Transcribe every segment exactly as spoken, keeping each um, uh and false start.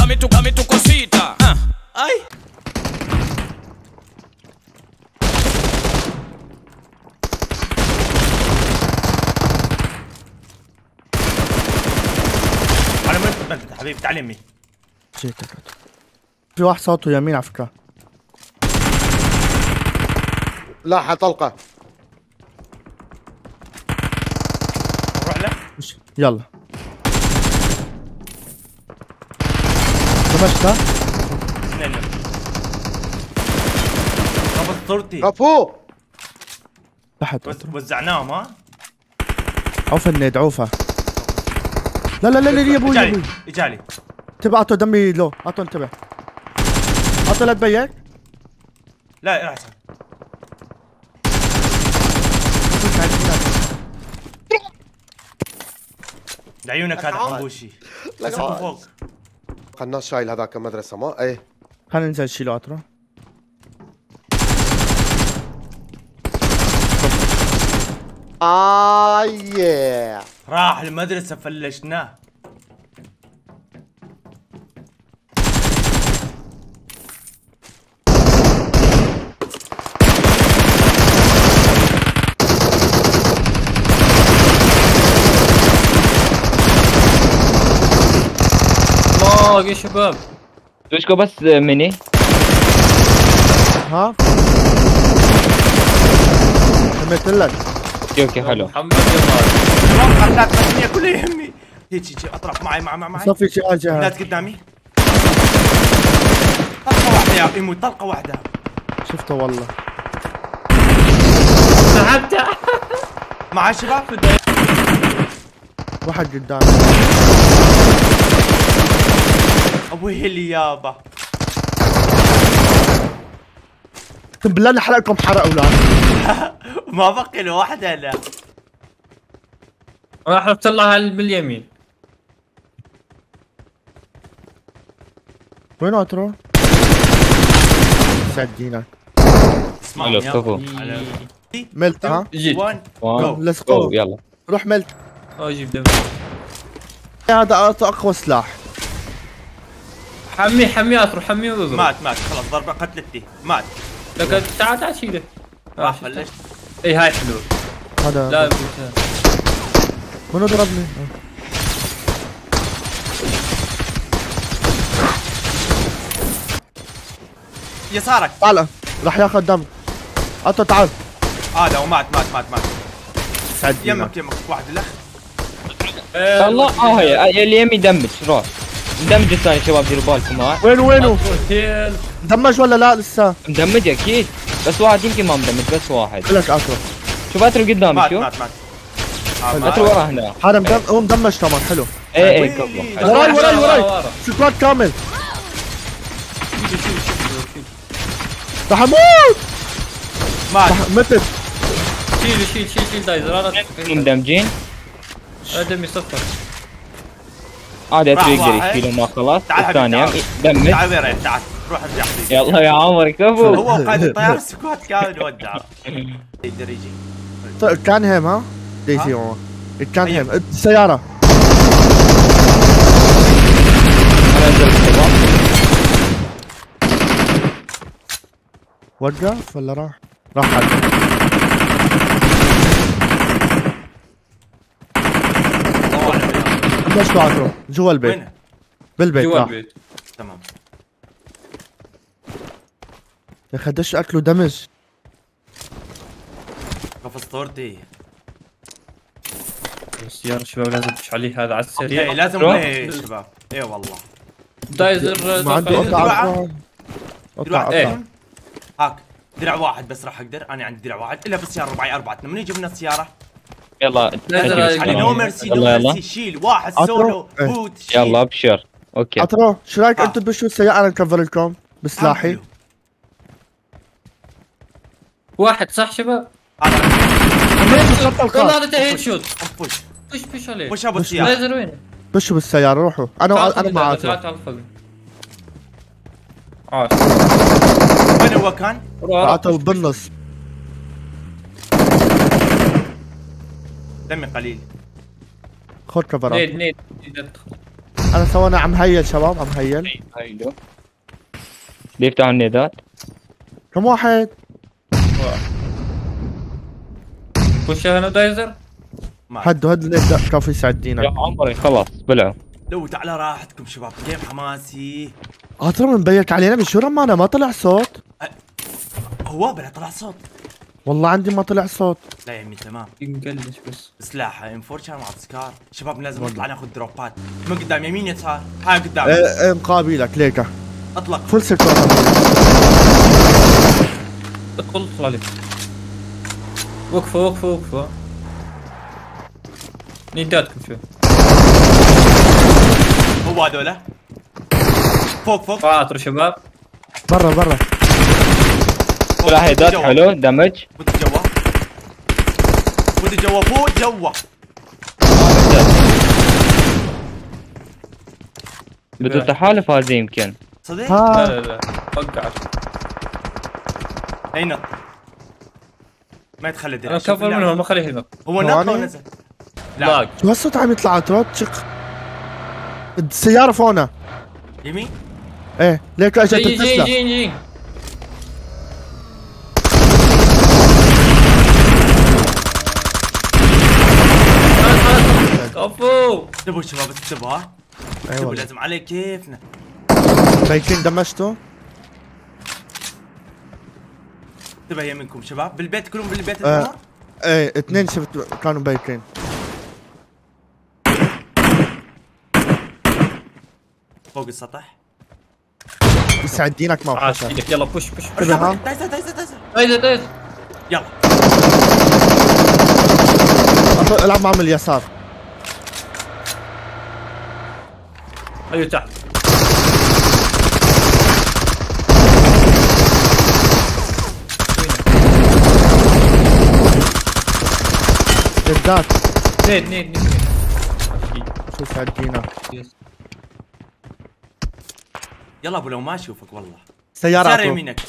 dame tu, dame tu cosita. Ah. Ay. على مين حبيبي تعال يمي. جيتك في واحد صوته يمين على فكرة. لاحة طلقة. نروح له؟ يلا. دمجتها؟ اثنين له. خبط صورتي. غفو. تحت. وزعناهم ها؟ عوف النيد عوفه. لا لا لا لا يا ابوي يا ابوي. اجالي. انتبه اعطوا دمي لو، اعطوا انتبه. اعطوا لا تبيك. لا لا احسن. لعيونك هذا حنبوشي. لا فوق. قناص شايل هذاك المدرسة ما ايه. خلينا ننزل شيلو عطره. آيه راح المدرسة فلشناه. الله يا شباب دوشكو بس ميني. ها سميت لك. اوكي اوكي حلو. محمد يا طارق خلات الدنيا كلها يهمني. هيك هيك اطرف معي معي معي. صفي جهاز جهاز. ناس قدامي. طلقة واحدة يا ايمو طلقة واحدة. شفته والله. سحبته. معي شباب. واحد قدام. ابوي هلي يابا. اقسم بالله نحرقكم حرق اولاد. ما بقي له واحدة لا. راح اطلعها باليمين. وين عطرو؟ سعد دينك. حلو كفو. ملت ها؟ جيت. ليتس جو. يلا روح ملت. اجيب دم. هذا اقوى سلاح. حمي حمي اطرو حمي واضرب. مات مات خلاص ضربة قتلتي مات. لكن تعال تعال شيله. راح فلشت. اي هاي حلو. هذا لا منو ضربني؟ يسارك. تعال راح ياخذ دم. عطوا تعال. هذا آه ومات مات مات مات. سعد يمك يمك واحد الاخ. الله اه هي اللي يمي دمج روح. مدمج الثاني شباب ديروا بالكم ها. وين وينه؟ مدمج ولا لا لسه؟ مدمج اكيد بس واحد يمكن ما مدمج بس واحد. لك اترو. شوف اترو قدامي شوف. مات مات مات. اترو ورا هنا. هذا مدم... هو مدمج كمان حلو. ايه ايه كفو. وراي وراي وراي. سكواد كامل. راح اموت. مات. متت. شيل شيل شيل شيل دايزر. مدمجين. دمي صفر. هذا اترو يقدر يشيله ما خلاص. الثاني دمج. تعال وين تعال روح ارجع حبيبي. يلا يا عمر كفو. هو قائد الطيارة السكواد كامل ودع. يقدر يجي. كان هيم ها؟ ديسي هو. كان هيم السيارة. وقف ولا راح؟ راح حد. ليش تعطوا؟ جوا البيت. وين؟ بالبيت جوا راح. البيت. تمام. يا اخي دش اكله دمج. قفص طورتي. السيارة شباب لازم تدش عليه هذا على السريع. ايه لازم ايه شباب. ايه والله. دايزر ما عنده قطع قطع قطع. هاك درع واحد بس راح اقدر. انا عندي درع واحد الا بالسيارة ربعي اربعة. من يجي من السيارة؟ يلا علي نو ميرسي نو ميرسي. شيل واحد سولو بوت. يلا ابشر. اوكي عطرو شو رايك انتم تبشوا السيارة انا نكفر لكم بسلاحي؟ واحد صح شباب؟ والله هذا هيد شوت. بوش بوش بوش عليه. بوش ابو السيارة. دايزر وين؟ بشوا بالسيارة روحوا. انا انا مع عطرو. تعال تعال فوق. عاش. وين هو كان؟ عطرو بالنص. دمي قليل. خذ كفر. نيد نيد نيد ادخل. انا سوينا عم هيل شباب، عم هيل. هيلو بيفتحوا النيدات. كم واحد؟ خش هنا دايزر. هدوا هدوا النيد كافي يساعدينا. يا عمري خلاص بلعوا. لو تعالى راحتكم شباب، جيم حماسي. اه ترى مبيك علينا بشو رمانا ما طلع صوت. هو بلا طلع صوت. والله عندي ما طلع صوت. لا يا عمي تمام. ينقلش بس. سلاح ام أربعة كان مع تسكار. شباب لازم نطلع ناخذ دروبات. من قدام يمين يسار. هاي قدام. ايه ايه مقابلك ليكا. اطلق. فول سيركل. ادخل اطلع لي. وقفوا وقفوا وقفوا. نيداتكم شو. هو هذولا. فوق فوق. عاطر شباب. برا برا. سلاح هيدات حلو دمج. فوت جوا. فوت جوا فوت جوا. بده تحالف هذا يمكن. صدق؟ ها لا لا لا وقعت. اي نط. ما يتخلى الدرع. انا كفر منهم ما خليه ينط. هو نط ثواني. ولا نزل؟ لاق. شو هالصوت عم يطلع ترى تشق. السيارة فونا. يمين؟ ايه ليكا اجت جي جي التسلا. جي جي. كفو. انتبهوا شباب انتبهوا ها. اي انتبهوا والله. لازم عليه كيفنا. بيكين دمجته. انتبه يمينكم شباب، بالبيت كلهم بالبيت آه. الحمر. ايه اثنين شفت كانوا بيكين. فوق السطح. يساعدينك ما عاش وحشة. ايدك يلا بوش بوش. انتبه ها. دايزة دايزة دايزة. دايزر دايزر. يلا. أطلع- العب مع من اليسار. ايوه تحت. جدات. اثنين اثنين اثنين. شو يساعدينا. يلا ابو لو ما اشوفك والله. سيارة سيارة عطو. يمينك.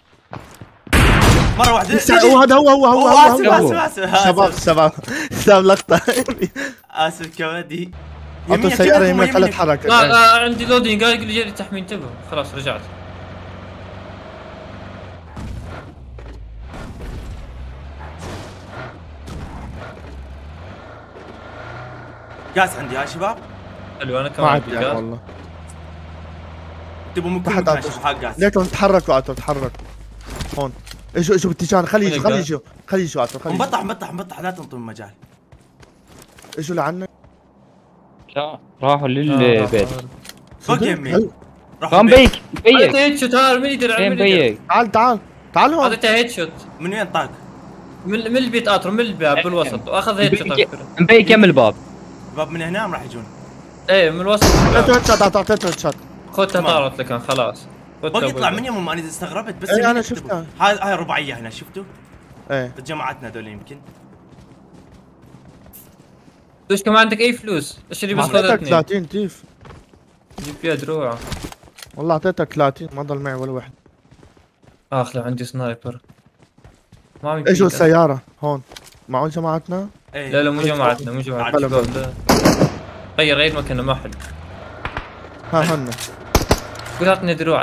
مرة واحدة. يسع- هو هذا هو هو هو أوه، آسف هو آسف هو. آسف شباب آسف. شباب شباب لقطة. آسف كبدي. عطوا السيارة يمين خلت تحرك. لا لا عندي لودينج قال لي جري تحمي انتبه خلاص رجعت. قاس عندي ها شباب. حلو انا ما كمان عندي عندي أنا غاز. والله. تبوا ممكن تحت ممكن عطوا. اشوف حق قاس. ليكم تحركوا عطوا تحركوا. هون. اجوا اجوا باتجاهنا خلي يجوا خلي يجوا خلي يجوا عطوا خلي يجوا. مبطح مبطح مبطح لا تنطوا المجال. اجوا لعنا. لا راحوا للبيت. فوق يمي. هل- راحوا قام البيت. بيك بيك. طيب. اعطيته هيد شوت هذا من يدري إيه، من فين يدري. بيك؟ تعال تعال تعال هون. اعطيته هيد شوت من وين طاق؟ من من البيت اطر من الباب بالوسط واخذ هيد شوت على فكرة. مبيك كم الباب؟ الباب من هنا راح يجون. ايه من الوسط. اعطيته هيد شوت اعطيته هيد شوت. خذتها طارت لك خلاص. باقي يطلع من يمهم انا استغربت بس إيه، يمين أنا اكتبوا. شفتها. هاي هاي رباعية هنا شفتوا؟ ايه جماعتنا هذول يمكن. ليش كمان عندك اي فلوس؟ اشتري بس خذ اعطيتك اثنين. ثلاثين تيف. جيب فيها دروع. والله اعطيتك ثلاثين ما ضل معي ولا واحد. اخ لو عندي سنايبر. ما عم اجوا يفيد. السيارة هون. معون جماعتنا؟ ايه لا لا مو جماعتنا مو جماعتنا. حلو. شباب، لا. غير غير مكانه ما حلو. ها هن. قول اعطني دروع.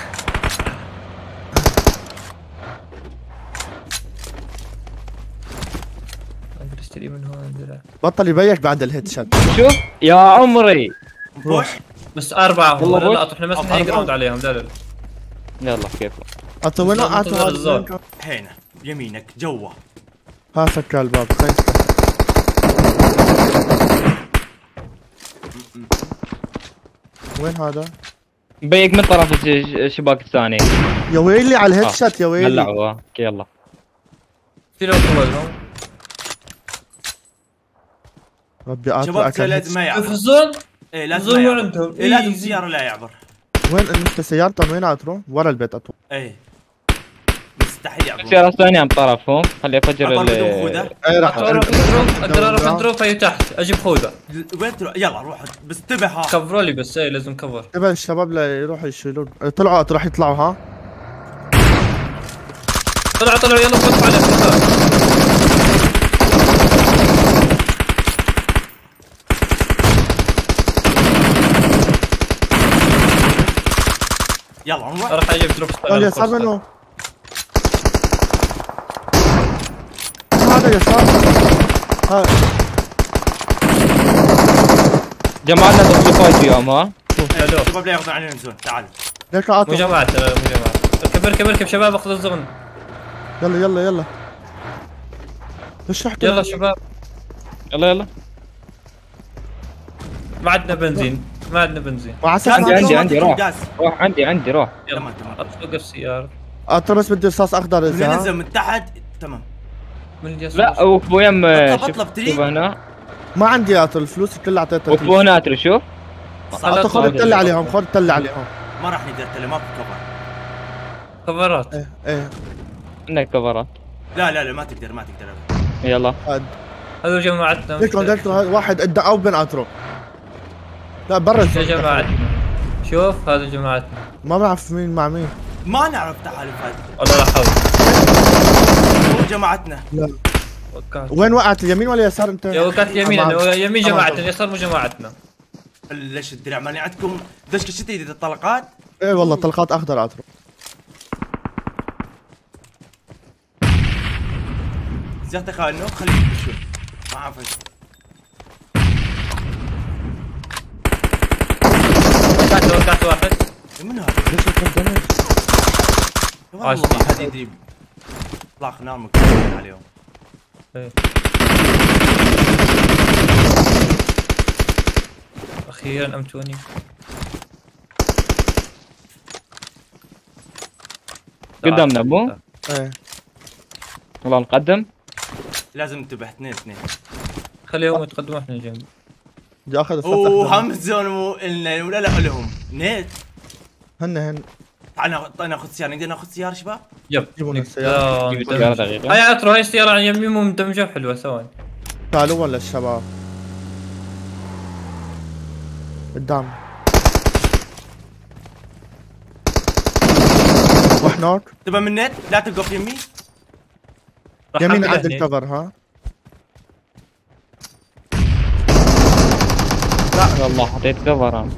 اقدر اشتري من هون درع. بطل يبيك بعد الهيد شوت. شوف يا عمري. بوش. بس اربعه والله هم لا بص. لا احنا بس نهي جراوند عليهم لا لا لا. يلا كيف. اعطوا وين منتظر اعطوا الزول. هذا. هنا يمينك جوا. ها سكر الباب خلينا نفتح. وين هذا؟ مبيك من طرف الش- الشباك الثاني. يا ويلي على الهيد آه. شوت يا ويلي. هلعوا اوكي يلا. شيلوا طولهم. ربي اعطوا شباب اكل لازم ما شوف يعبر. الزون. ايه لازم الزون ما يعبر. عندهم. إيه لازم إيه. السيارة لا يعبر. وين انت سيارتهم وين اعطوا؟ ورا البيت اعطوا. ايه مستحيل يعبر. السيارة الثانية عن طرفهم خلي افجر عبر بدون ال خوذة. ايه راح اقدر اروح اقدر اروح اندروب هي تحت اجيب خوذة. وين تروح؟ يلا روح بس انتبه ها. كفروا لي بس ايه لازم كفر. تبع الشباب لا يروحوا يشيلون. طلعوا راح يطلعوا ها. طلعوا طلعوا يلا فتحوا على الباب. يلا نروح. راح اجيب دروب ستار. اليسار منه. هذا يسار. ها جماعتنا ضد فايت اليوم ها. شباب لا ياخذون علينا نزول. تعال ليك مو عاطل. جماعة مو جماعة. اركب اركب اركب شباب اخذ الزغن. يلا يلا يلا. ليش رحت؟ يلا شباب. يلا يلا. ما عندنا بنزين ما عندنا بنزين. مع اساس عندي عندي ما عندي تكون روح جاز. روح عندي عندي روح. يلا يلا تمام. اطلق السيارة. عاطل بس بدي رصاص اخضر من اذا. ننزل من تحت تمام. من اليسار. لا وقفوا يم. اطلب شوف اطلب تريد. شوف هنا. ما عندي عاطل الفلوس كلها اعطيتها. وقفوا هنا اترو شوف. عاطل خذ التله عليهم خذ التله عليهم. ما راح نقدر تلي ما في كفر. كفرات. ايه ايه. عندك كفرات. لا لا لا ما تقدر ما تقدر أبدا. يلا. هاد. هذول جماعتنا. ليكم ليكم واحد قدام او بين اترو. لا برا يا الزون. جماعتنا. شوف هذا جماعتنا. ما بعرف مين مع مين. ما نعرف تحالفات. والله لا حول. مو جماعتنا. لا. وقعت. وين وقعت اليمين ولا يسار انت؟ يا وقعت يمين أمام. أنا يمين أمام. جماعتنا اليسار مو جماعتنا. ليش الدرع ماني عندكم دشك شتي الطلقات؟ ايه والله طلقات اخضر اترو. زيادة خالنو خليه شوي. ما اعرف ايش. وقعت وقعت واحد. من هذا؟ ليش كنت دمج؟ والله عاش. ما حد يدري. اطلاق نار مكملين عليهم. إيه. اخيرا امتوني. قدامنا مو؟ ايه والله نقدم. لازم انتبه اثنين اثنين. خليهم يتقدموا احنا جنب. بدي اخذ الفتح. اوه هم زون مو إلنا ولا لا لهم نيت. هن هن تعال ناخذ ناخذ سيارة نقدر ناخذ سيارة شباب؟ يب. جيبونا السيارة. جيب السيارة دقيقة. هاي عطرو هاي السيارة عن يمي مندمجة وحلوة ثواني. تعالوا ولا الشباب قدام. واحد نوك. تبى من نت لا توقف يمي. راح يمين أعمل عند هني. الكفر ها. لا والله حطيت كفر انا.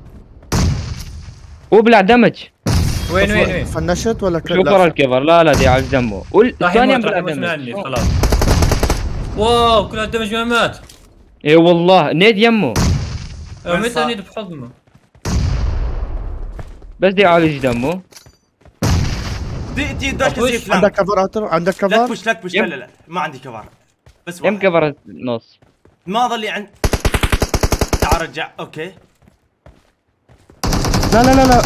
وبلع دمج. وين وين وين؟ فنشت ولا شوف ورا الكفر لا لا دي على دمه. والثانية راح بلع يموت من دمج. عني خلاص. واو كل هالدمج ما مات. اي والله نيد يمه. وين متى صار؟ نيد بحضنه. بس دي يعالج دمه. دي دي داش أبوش. زي فلان. عندك كفر اتر عندك لا كفر. تبوش لا تبوش لا لا لا ما عندي كفر. بس يم واحد. كفر نص. ما ظل لي عند. تعال رجع اوكي. لا لا لا لا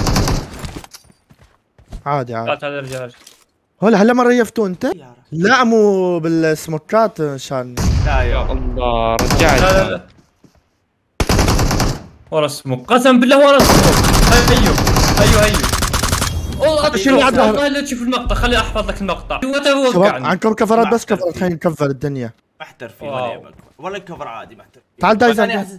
عادي عادي. قاعد هذا الرجال. هلا هلا ما ريفتوا انت؟ سيارة. لا مو بالسموكات شان. لا يا يا الله لا لا رجعت. لا. ورا السموك قسم بالله ورا السموك. ايوه ايوه ايوه. والله شيل عدل. والله لا تشوف المقطع خلي احفظ لك المقطع. متى هو شباب وقعني. عندكم كفرات بس مع كفرات خلينا نكفر الدنيا. محترفي واو. ولا يبك ولا الكفر عادي محترفي. تعال بس دايز أنا عندك. أحس-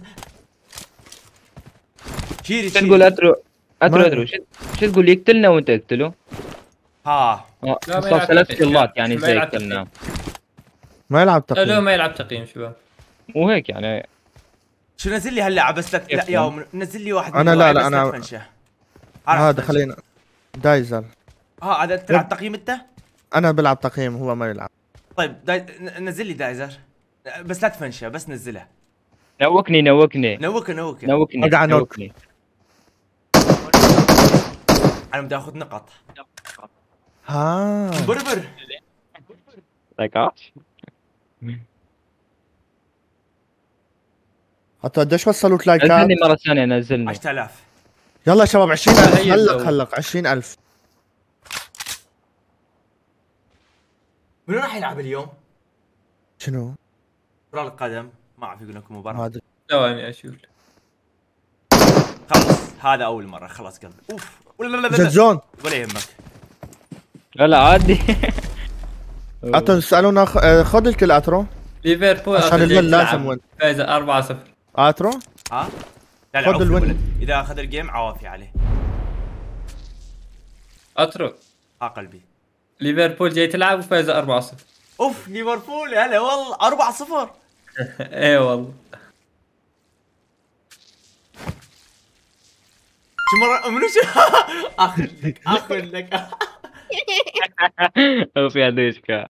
شيري شو تقول شيري. اترو اترو ما- اترو شو شو تقول يقتلنا وانت تقتله؟ ها اه لا، ما صار يلعب ثلاث تقييم. كلات يعني ما زي يلعب قتلنا. ما يلعب لا لا تقييم. ما يلعب تقييم شباب. مو هيك يعني. شو نزل لي هلا بس لا لا يا أم، نزل لي واحد. أنا من لا، وراي لا، بس أنا- تفنشه. عرفت هذا تفنشه. خلينا دايزر. ها هذا تلعب تقييم انت؟ انا بلعب تقييم هو ما يلعب. طيب داي... ن- نزل لي دايزر بس لا تفنشه بس نزله. نوكني نوكني نوك نوك نوكني أقع نوك. نوكني. انا بدي اخذ نقط. ها بربر لايكات. حتى قديش وصلوا لايكات؟ نزلني مرة ثانية نزلني. عشرة آلاف. يلا يا شباب عشرين ألف هي خلق الدولة. خلق عشرين ألف. منو راح يلعب اليوم؟ شنو؟ كرة القدم ما اعرف يقول لكم مباراة. هذا ثواني اشوف. خلص هذا اول مرة خلاص قلبي. اوف ولا لا لا جد لا زون. ولا يهمك. لا لا عادي. اترو سالونا خ- آه، خذ الكل اترو ليفربول عشان آخر الوين جيم لازم تلعب. وين. فايزة أربعة صفر. اترو ها؟ لا لا خذ عوفي الوين. ولد. اذا اخذ الجيم عوافي عليه. اترك. ها قلبي. ليفربول جاي تلعب وفايزة أربعة صفر. اوف ليفربول هلا والله أربعة صفر. ايه والله. شو مرة منو شو اخذ لك اخذ لك هو فيها دوشكا